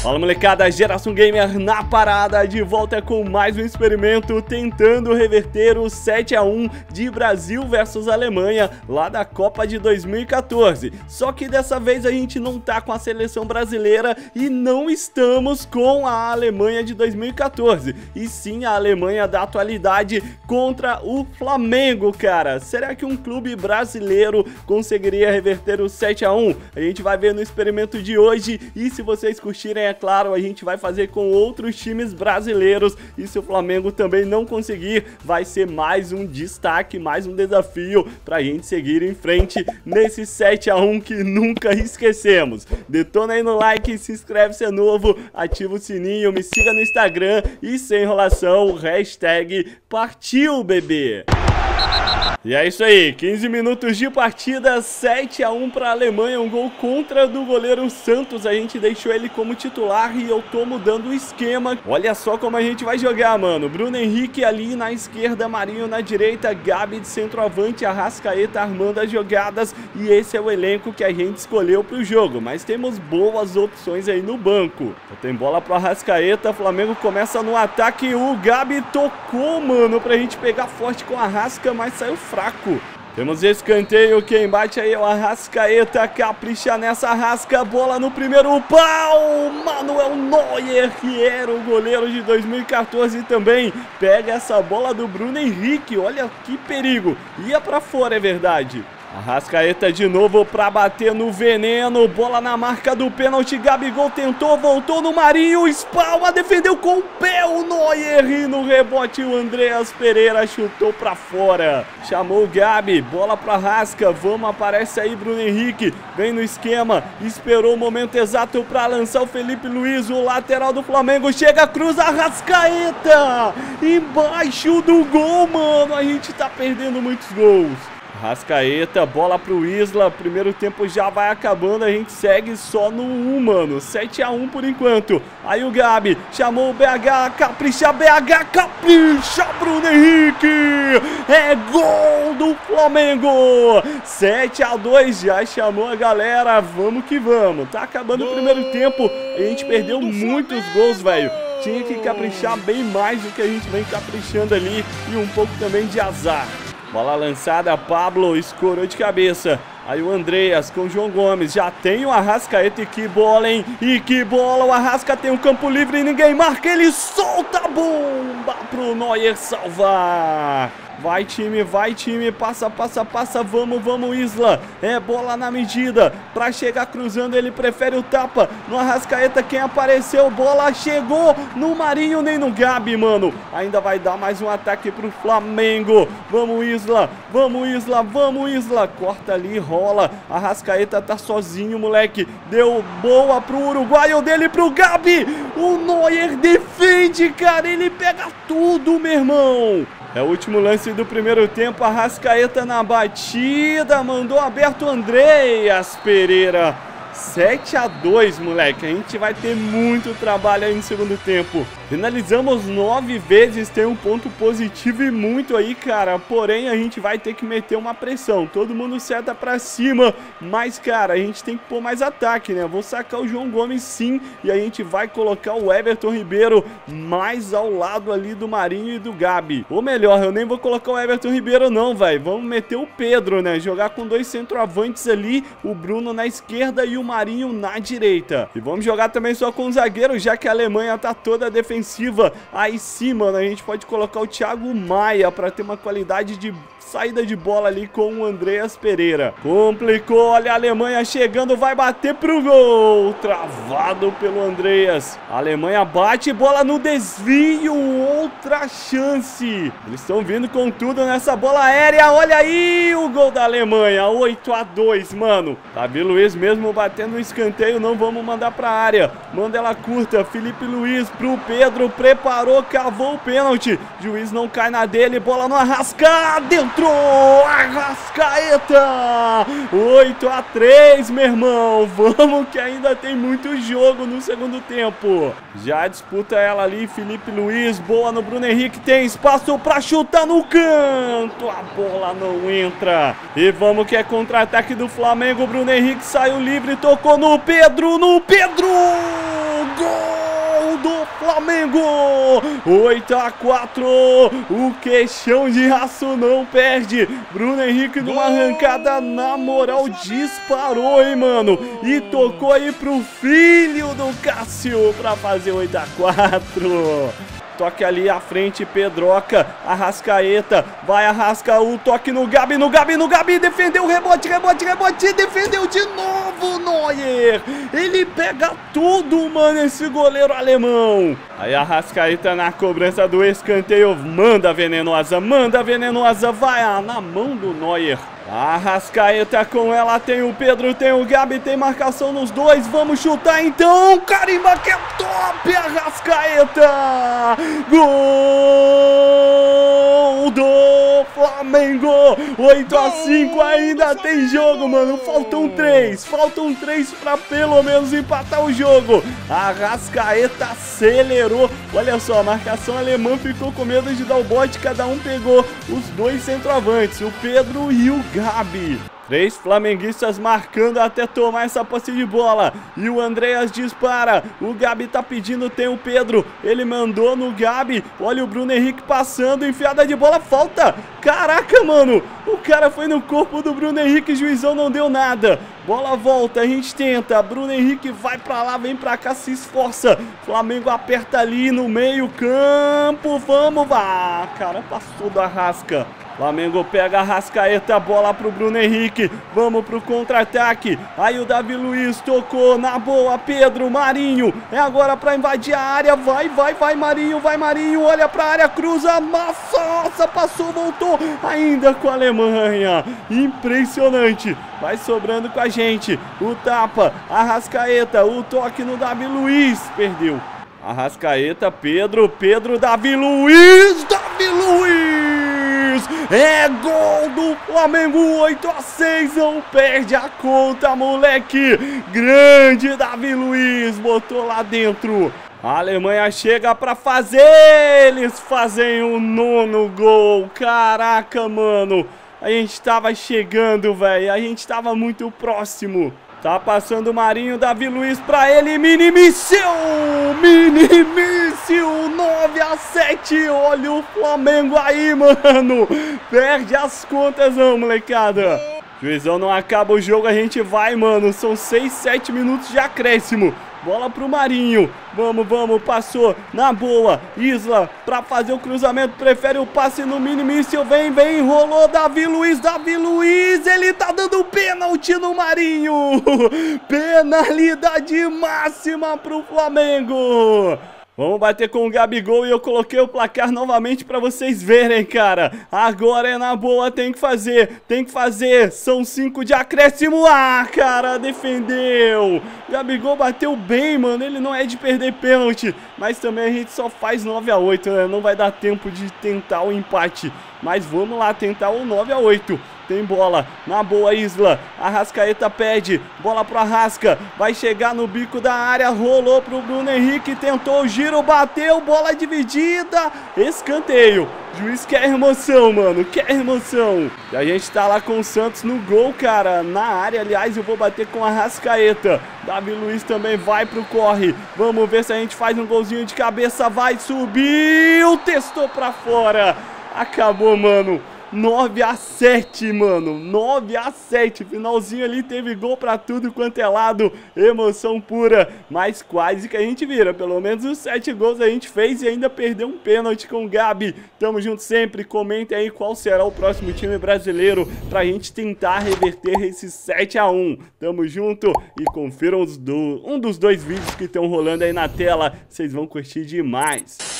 Fala molecada, Geração Gamer na parada, de volta com mais um experimento tentando reverter o 7-1 de Brasil versus Alemanha lá da Copa de 2014. Só que dessa vez a gente não tá com a seleção brasileira e não estamos com a Alemanha de 2014, e sim a Alemanha da atualidade contra o Flamengo, cara. Será que um clube brasileiro conseguiria reverter o 7-1? A gente vai ver no experimento de hoje, e se vocês curtirem, é claro, a gente vai fazer com outros times brasileiros, e se o Flamengo também não conseguir, vai ser mais um destaque, mais um desafio pra gente seguir em frente nesse 7-1 que nunca esquecemos. Detona aí no like, se inscreve se é novo, ativa o sininho, me siga no Instagram e sem enrolação, hashtag partiu bebê. E é isso aí, 15 minutos de partida, 7-1 para a Alemanha, um gol contra do goleiro Santos. A gente deixou ele como titular e eu tô mudando o esquema. Olha só como a gente vai jogar, mano. Bruno Henrique ali na esquerda, Marinho na direita, Gabi de centroavante, Arrascaeta armando as jogadas. E esse é o elenco que a gente escolheu para o jogo, mas temos boas opções aí no banco. Tem bola pro Arrascaeta, Flamengo começa no ataque, o Gabi tocou, mano, pra gente pegar forte com a Arrasca, mas saiu fraco. Temos escanteio, quem bate aí é o Arrascaeta, capricha nessa Arrasca, bola no primeiro pau, Manuel Neuer, que era o goleiro de 2014 também, pega essa bola do Bruno Henrique, olha que perigo, ia pra fora, é verdade. Arrascaeta de novo pra bater no veneno, bola na marca do pênalti, Gabigol tentou, voltou no Marinho, espalma, defendeu com o pé o Neuer e no rebote o Andreas Pereira chutou pra fora. Chamou o Gabi, bola pra Arrasca, vamos, aparece aí Bruno Henrique, vem no esquema, esperou o momento exato pra lançar o Felipe Luiz, o lateral do Flamengo, chega, cruza, Arrascaeta, embaixo do gol, mano, a gente tá perdendo muitos gols. Arrascaeta, bola pro Isla, primeiro tempo já vai acabando, a gente segue só no 1, mano, 7-1 por enquanto. Aí o Gabi, chamou o BH, capricha, Bruno Henrique, é gol do Flamengo, 7-2, já chamou a galera, vamos que vamos. Tá acabando o primeiro tempo, a gente perdeu muitos gols, velho. Tinha que caprichar bem mais do que a gente vem caprichando ali, e um pouco também de azar. Bola lançada, Pablo escorou de cabeça. Aí o Andreas com o João Gomes, já tem o Arrascaeta, e que bola, hein? E que bola, o Arrasca tem um campo livre e ninguém marca, ele solta a bomba pro Neuer salvar. Vai time, passa, vamos Isla, é bola na medida, pra chegar cruzando ele prefere o tapa, no Arrascaeta quem apareceu, bola chegou no Marinho, nem no Gabi, mano, ainda vai dar mais um ataque pro Flamengo, vamos Isla, corta ali, rola, Arrascaeta tá sozinho, moleque, deu boa pro uruguaio dele, pro Gabi, o Neuer defende, cara, ele pega tudo, meu irmão. É o último lance do primeiro tempo, Arrascaeta na batida, mandou aberto o Andreas Pereira. 7-2, moleque, a gente vai ter muito trabalho aí no segundo tempo. Finalizamos 9 vezes, tem um ponto positivo e muito aí, cara. Porém, a gente vai ter que meter uma pressão. Todo mundo seta pra cima, mas, cara, a gente tem que pôr mais ataque, né? Vou sacar o João Gomes sim, e a gente vai colocar o Everton Ribeiro mais ao lado ali do Marinho e do Gabi. Ou melhor, eu nem vou colocar o Everton Ribeiro não, velho. Vamos meter o Pedro, né? Jogar com 2 centroavantes ali, o Bruno na esquerda e o Marinho na direita. E vamos jogar também só com o zagueiro, já que a Alemanha tá toda defensiva. Aí sim, mano, a gente pode colocar o Thiago Maia pra ter uma qualidade de saída de bola ali com o Andreas Pereira. Complicou, olha a Alemanha chegando, vai bater pro gol. Travado pelo Andreas. A Alemanha bate, bola no desvio, outra chance. Eles estão vindo com tudo nessa bola aérea, olha aí o gol da Alemanha, 8-2, mano. Davi Luiz mesmo batendo no escanteio, não vamos mandar pra área. Manda ela curta, Felipe Luiz pro Pedro, preparou, cavou o pênalti. Juiz não cai na dele, bola no Arrasca, dentro. Arrascaeta, 8-3, meu irmão, vamos que ainda tem muito jogo no segundo tempo. Já disputa ela ali, Felipe Luiz, boa no Bruno Henrique, tem espaço pra chutar no canto, a bola não entra. E vamos que é contra-ataque do Flamengo, Bruno Henrique saiu livre, tocou no Pedro, gol! Flamengo. 8-4. O queixão de aço não perde. Bruno Henrique numa arrancada na moral disparou, hein, mano. E tocou aí pro filho do Cássio pra fazer 8-4. Toque ali à frente, Pedroca, Arrascaeta, vai Arrasca, o toque no Gabi, defendeu, rebote, defendeu de novo, Neuer. Ele pega tudo, mano, esse goleiro alemão. Aí Arrascaeta na cobrança do escanteio, manda venenosa, vai na mão do Neuer. Arrascaeta com ela, tem o Pedro, tem o Gabi, tem marcação nos dois, vamos chutar então, carimba que é top, Arrascaeta, gol do Flamengo, 8-5, ainda tem jogo, mano, faltam três pra pelo menos empatar o jogo. Arrascaeta acelerou, olha só, a marcação alemã ficou com medo de dar o bote, cada um pegou os dois centroavantes, o Pedro e o Gabi. 3 flamenguistas marcando até tomar essa posse de bola. E o Andreas dispara. O Gabi tá pedindo, tem o Pedro. Ele mandou no Gabi. Olha o Bruno Henrique passando, enfiada de bola, falta. Caraca, mano. O cara foi no corpo do Bruno Henrique, juizão não deu nada. Bola volta, a gente tenta. Bruno Henrique vai pra lá, vem pra cá, se esforça. Flamengo aperta ali no meio campo. Vamos, vá. Cara, passou do Arrasca. Flamengo pega a Arrascaeta, bola pro Bruno Henrique, vamos pro contra-ataque, aí o Davi Luiz tocou, na boa, Pedro, Marinho, é agora pra invadir a área, vai Marinho, olha pra área, cruza, nossa, passou, voltou, ainda com a Alemanha, impressionante, vai sobrando com a gente, o tapa, Arrascaeta, o toque no Davi Luiz, perdeu, Arrascaeta, Pedro, Davi Luiz, é gol do Flamengo, 8-6, não perde a conta, moleque, grande Davi Luiz, botou lá dentro, a Alemanha chega pra fazer, eles fazem o 9º gol, caraca, mano, a gente tava chegando, velho, a gente tava muito próximo. Tá passando o Marinho, Davi Luiz pra ele, Minimício, 9-7, olha o Flamengo aí, mano, perde as contas não, molecada. Juizão não acaba o jogo, a gente vai, mano, são 6, 7 minutos de acréscimo. Bola pro Marinho, vamos, passou, na boa, Isla, pra fazer o cruzamento, prefere o passe no Minimício, vem, rolou, Davi Luiz, ele tá dando pênalti no Marinho, penalidade máxima pro Flamengo. Vamos bater com o Gabigol e eu coloquei o placar novamente pra vocês verem, cara. Agora é na boa, tem que fazer. São 5 de acréscimo. Ah, cara, defendeu. Gabigol bateu bem, mano. Ele não é de perder pênalti. Mas também a gente só faz 9-8, né? Não vai dar tempo de tentar o empate. Mas vamos lá tentar o 9-8. Tem bola, na boa, Isla, Arrascaeta pede, bola pro Arrasca, vai chegar no bico da área, rolou pro Bruno Henrique, tentou o giro, bateu, bola dividida, escanteio, juiz quer emoção, mano, quer emoção, e a gente tá lá com o Santos no gol, cara, na área, aliás, eu vou bater com a Arrascaeta, Davi Luiz também vai pro corre, vamos ver se a gente faz um golzinho de cabeça, vai, subiu, testou pra fora, acabou, mano. 9-7, mano, 9-7, finalzinho ali teve gol pra tudo quanto é lado, emoção pura, mas quase que a gente vira, pelo menos os 7 gols a gente fez e ainda perdeu um pênalti com o Gabi. Tamo junto sempre, comentem aí qual será o próximo time brasileiro pra gente tentar reverter esse 7-1. Tamo junto e confiram um dos 2 vídeos que estão rolando aí na tela, vocês vão curtir demais.